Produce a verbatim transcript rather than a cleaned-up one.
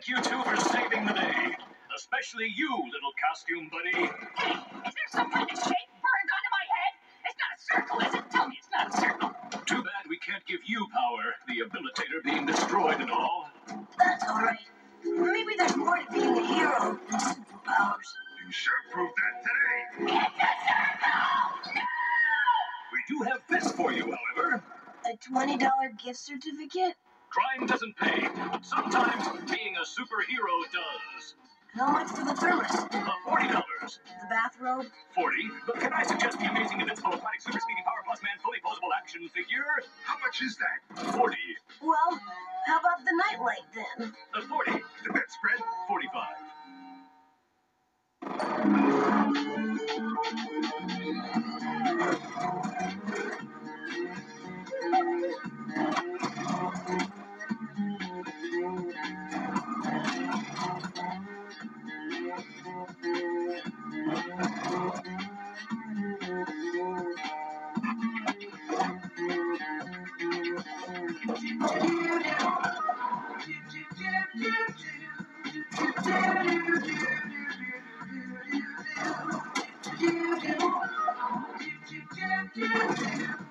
thank you two for saving the day. Especially you, little costume buddy. Hey, is there some kind of shape burned onto my head? It's not a circle, is it? Tell me it's not a circle. Too bad we can't give you power, the Abilitator being destroyed and all. That's all right. Maybe there's more to being a hero than superpowers. You sure proved that today. It's a circle! No! We do have this for you, however. A twenty dollar gift certificate? Crime doesn't pay, but sometimes being a superhero does. How much for the thermos? Uh, forty dollars. The bathrobe? Forty. But can I suggest the amazing invincible aquatic super speedy power plus man fully posable action figure? How much is that? Forty. Well, how about the nightlight then? Uh, Forty. The bedspread? Forty-five. Do, do, do, do, do, do, do.